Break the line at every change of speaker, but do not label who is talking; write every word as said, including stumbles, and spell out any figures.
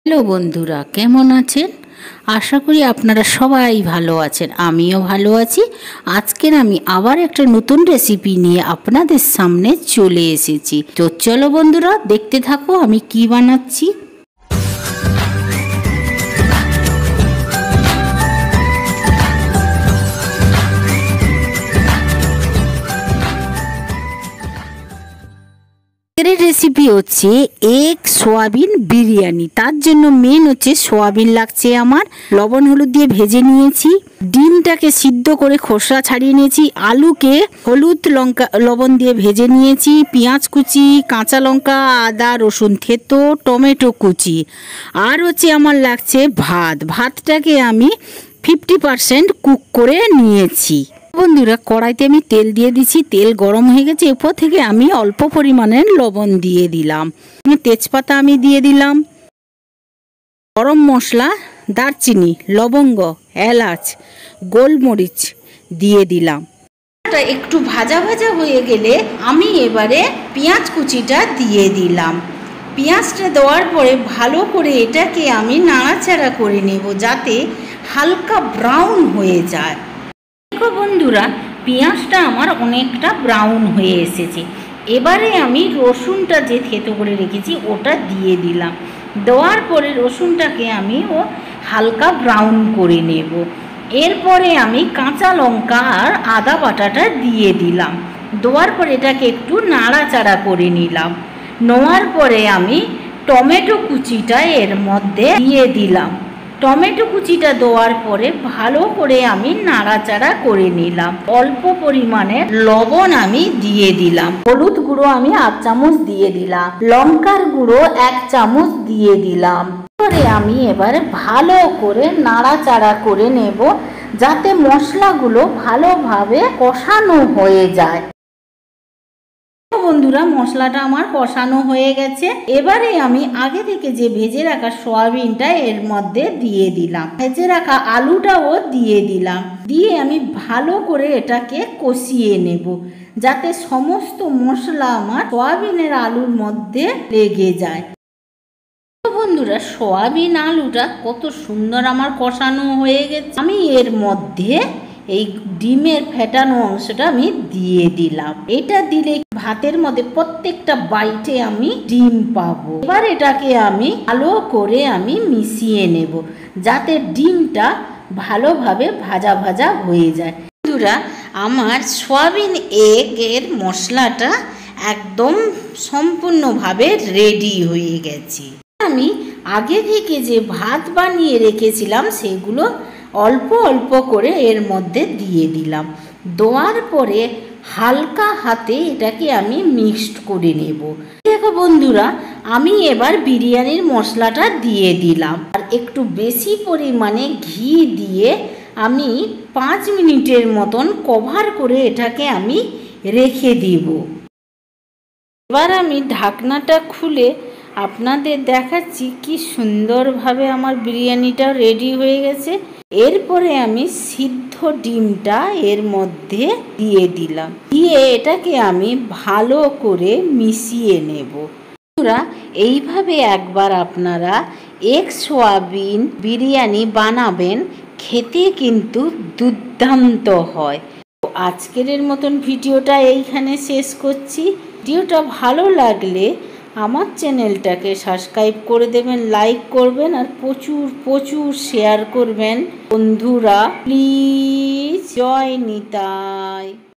Hello বন্ধুরা, কেমন আছেন? আশা করি আপনারা সবাই ভালো আছেন। আমিও ভালো আছি। আজকের আমি আবার একটা নতুন রেসিপি নিয়ে আপনাদের সামনে চলে এসেছি। তো চলো বন্ধুরা, দেখতে থাকো আমি কি বানাচ্ছি। এর রেসিপি হচ্ছে এগ সোয়াবিন বিরিয়ানি। তার জন্য মেন হচ্ছে সোয়াবিন লাগছে আমার, লবণ হলুদ দিয়ে ভেজে নিয়েছি। ডিমটাকে সিদ্ধ করে খোসা ছাড়িয়ে নিয়েছি। আলুকে হলুদ লঙ্কা লবণ দিয়ে ভেজে নিয়েছি। পেঁয়াজ কুচি, কাঁচা লঙ্কা, আদা রসুন থেতো, টমেটো কুচি। আর হচ্ছে আমার লাগছে ভাত। ভাতটাকে আমি ফিফটি পারসেন্ট কুক করে নিয়েছি। বন্ধুরা, কড়াইতে আমি তেল দিয়ে দিচ্ছি। তেল গরম হয়ে গেছে। এরপর থেকে আমি অল্প পরিমাণে লবণ দিয়ে দিলাম। তেজপাতা আমি দিয়ে দিলাম। গরম মশলা, দারচিনি, লবঙ্গ, এলাচ, গোলমরিচ দিয়ে দিলাম। একটু ভাজা ভাজা হয়ে গেলে আমি এবারে পেঁয়াজ কুচিটা দিয়ে দিলাম। পেঁয়াজটা দেওয়ার পরে ভালো করে এটাকে আমি নাড়াচাড়া করে নেব, যাতে হালকা ব্রাউন হয়ে যায়। দেখো বন্ধুরা, পেঁয়াজটা আমার অনেকটা ব্রাউন হয়ে এসেছে। এবারে আমি রসুনটা যে থেতো করে রেখেছি ওটা দিয়ে দিলাম। দেওয়ার পরে রসুনটাকে আমি ও হালকা ব্রাউন করে নেব। এরপরে আমি কাঁচা লঙ্কা আর আদা বাটাটা দিয়ে দিলাম। দেওয়ার পরে এটাকে একটু নাড়াচাড়া করে নিলাম। নেওয়ার পরে আমি টমেটো কুচিটা এর মধ্যে দিয়ে দিলাম। টমেটো কুচিটা দেওয়ার পরে ভালো করে আমি নাড়াচাড়া করে নিলাম। অল্প পরিমাণে লবণ আমি দিয়ে দিলাম। হলুদ গুঁড়ো আমি আধ চামচ দিয়ে দিলাম। লঙ্কার গুঁড়ো এক চামচ দিয়ে দিলাম। পরে আমি এবারে ভালো করে নাড়াচাড়া করে নেব, যাতে মশলাগুলো ভালোভাবে কষানো হয়ে যায়। বন্ধুরা, মশলাটা আমার কষানো হয়ে গেছে। এবারে আমি আগে থেকে যে ভেজে রাখা সয়াবিনটা এর মধ্যে দিয়ে দিলাম। ভেজে রাখা আলুটাও দিয়ে দিলাম। দিয়ে আমি ভালো করে এটাকে কষিয়ে নেব, যাতে সমস্ত মশলা আমার সয়াবিনের আলুর মধ্যে লেগে যায়। বন্ধুরা, সয়াবিন আলুটা কত সুন্দর আমার কষানো হয়ে গেছে। আমি এর মধ্যে এই ডিমের ফেটানো অংশটা আমি দিয়ে দিলাম। এটা দিলে ভাতের মধ্যে প্রত্যেকটা বাইটে আমি ডিম পাবো। এবার এটাকে আমি ভালো করে আমি মিশিয়ে নেব, যাতে ডিমটা ভালোভাবে ভাজা ভাজা হয়ে যায়। বন্ধুরা, আমার সয়াবিন এগ এর মশলাটা একদম সম্পূর্ণভাবে রেডি হয়ে গেছে। আমি আগে থেকে যে ভাত বানিয়ে রেখেছিলাম সেগুলো অল্প অল্প করে এর মধ্যে দিয়ে দিলাম। দেওয়ার পরে হালকা হাতে এটাকে আমি মিক্সড করে নেব। দেখো বন্ধুরা, আমি এবার বিরিয়ানির মশলাটা দিয়ে দিলাম আর একটু বেশি পরিমাণে ঘি দিয়ে আমি পাঁচ মিনিটের মতন কভার করে এটাকে আমি রেখে দিব। এবার আমি ঢাকনাটা খুলে আপনাদের দেখাচ্ছি কি সুন্দরভাবে আমার বিরিয়ানিটা রেডি হয়ে গেছে। এরপরে আমি সিদ্ধ ডিমটা এর মধ্যে দিয়ে দিলাম। দিয়ে এটাকে আমি ভালো করে মিশিয়ে নেব। বন্ধুরা, এইভাবে একবার আপনারা এগ সোয়াবিন বিরিয়ানি বানাবেন, খেতে কিন্তু দুর্দান্ত হয়। তো আজকের মতন ভিডিওটা এইখানে শেষ করছি। ভিডিওটা ভালো লাগলে আমার চ্যানেলটাকে সাবস্ক্রাইব করে দেবেন, লাইক করবেন আর প্রচুর প্রচুর শেয়ার করবেন। বন্ধুরা প্লিজ, জয় নিতাই।